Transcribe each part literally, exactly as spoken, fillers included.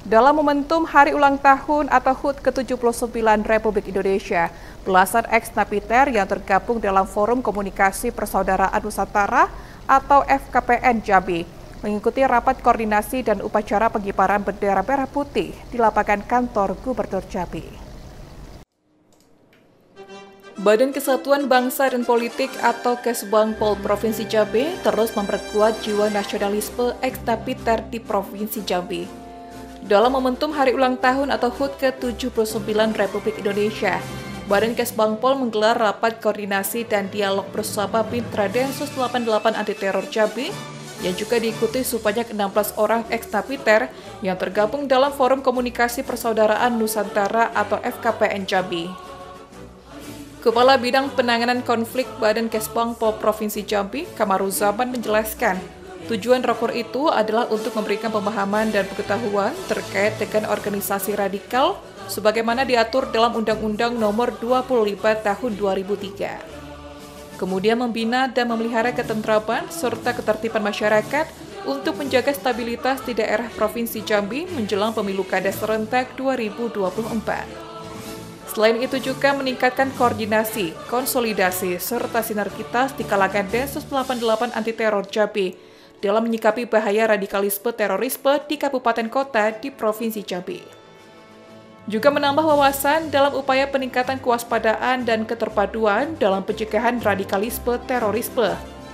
Dalam momentum Hari Ulang Tahun atau H U T ke tujuh puluh sembilan Republik Indonesia, belasan ex-napiter yang tergabung dalam Forum Komunikasi Persaudaraan Nusantara atau F K P N Jambi mengikuti rapat koordinasi dan upacara pengibaran bendera merah putih di lapangan kantor Gubernur Jambi. Badan Kesatuan Bangsa dan Politik atau Kesbangpol Provinsi Jambi terus memperkuat jiwa nasionalisme ex-napiter di Provinsi Jambi. Dalam momentum Hari Ulang Tahun atau H U T ke tujuh puluh sembilan Republik Indonesia, Badan Kesbangpol menggelar rapat koordinasi dan dialog bersama Mitra Densus delapan puluh delapan Anti Teror Jambi yang juga diikuti sebanyak enam belas orang ex-napiter yang tergabung dalam Forum Komunikasi Persaudaraan Nusantara atau F K P N Jambi. Kepala Bidang Penanganan Konflik Badan Kesbangpol Provinsi Jambi, Kamaruzaman menjelaskan, tujuan rakor itu adalah untuk memberikan pemahaman dan pengetahuan terkait dengan organisasi radikal sebagaimana diatur dalam Undang-Undang Nomor dua puluh lima Tahun dua ribu tiga. Kemudian membina dan memelihara ketentraman serta ketertiban masyarakat untuk menjaga stabilitas di daerah Provinsi Jambi menjelang pemilu kada serentak dua ribu dua puluh empat. Selain itu juga meningkatkan koordinasi, konsolidasi, serta sinergitas di kalangan Densus delapan puluh delapan Anti Teror Jambi dalam menyikapi bahaya radikalisme terorisme di kabupaten kota di Provinsi Jambi. Juga menambah wawasan dalam upaya peningkatan kewaspadaan dan keterpaduan dalam pencegahan radikalisme terorisme.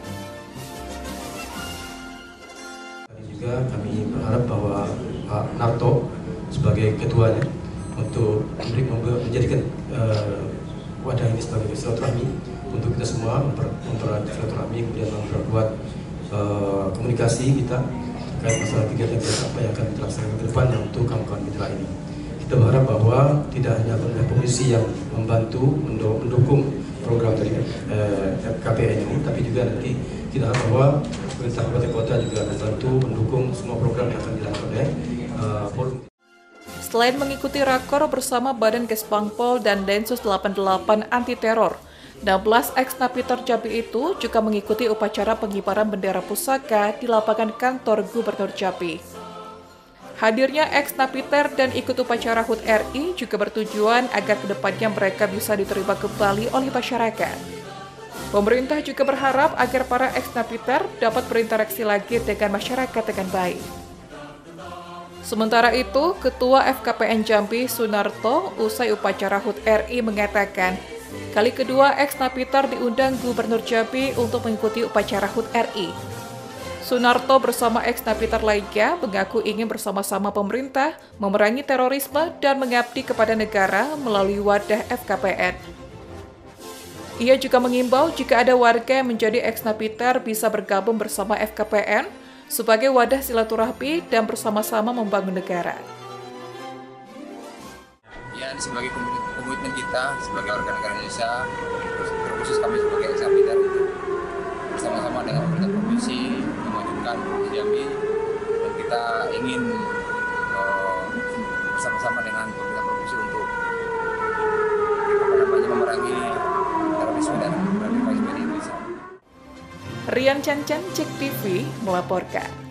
Juga kami berharap bahwa Pak Narto sebagai ketuanya untuk menjadikan uh, wadah ini sebagai silaturahmi untuk kita semua mempererat silaturahmi, kemudian memperkuat uh, komunikasi kita terkait masalah kegiatan-kegiatan apa yang akan dilaksanakan ke depan untuk kawan-kawan mitra ini. Kita berharap bahwa tidak hanya pemerintah provinsi yang membantu mendukung program dari uh, F K P N ini, tapi juga nanti kita harap bahwa pemerintah kabupaten kota juga membantu mendukung semua program yang akan dilakukan oleh uh, forum. Selain mengikuti rakor bersama Badan Kesbangpol dan Densus delapan puluh delapan Anti Teror, enam belas ex-napiter Jambi itu juga mengikuti upacara pengibaran bendera pusaka di lapangan kantor Gubernur Jambi. Hadirnya ex-napiter dan ikut upacara H U T R I juga bertujuan agar kedepannya mereka bisa diterima kembali oleh masyarakat. Pemerintah juga berharap agar para ex-napiter dapat berinteraksi lagi dengan masyarakat dengan baik. Sementara itu, Ketua F K P N Jambi Sunarto usai upacara H U T R I mengatakan, kali kedua ex-napiter diundang Gubernur Jambi untuk mengikuti upacara H U T R I. Sunarto bersama ex-napiter lainnya mengaku ingin bersama-sama pemerintah memerangi terorisme dan mengabdi kepada negara melalui wadah F K P N. Ia juga mengimbau jika ada warga yang menjadi ex-napiter bisa bergabung bersama F K P N sebagai wadah silaturahmi dan bersama-sama membangun negara. Ya, sebagai komitmen kita sebagai warga negara Indonesia, terkhusus kami sebagai ex-napiter bersama-sama dengan pemerintah provinsi memajukan Provinsi Jambi, dan kita ingin uh, bersama-sama dengan pemerintah provinsi untuk apa namanya memerangi terorisme dan radikalisme di Indonesia. Rian Chan Chan, Cek T V melaporkan.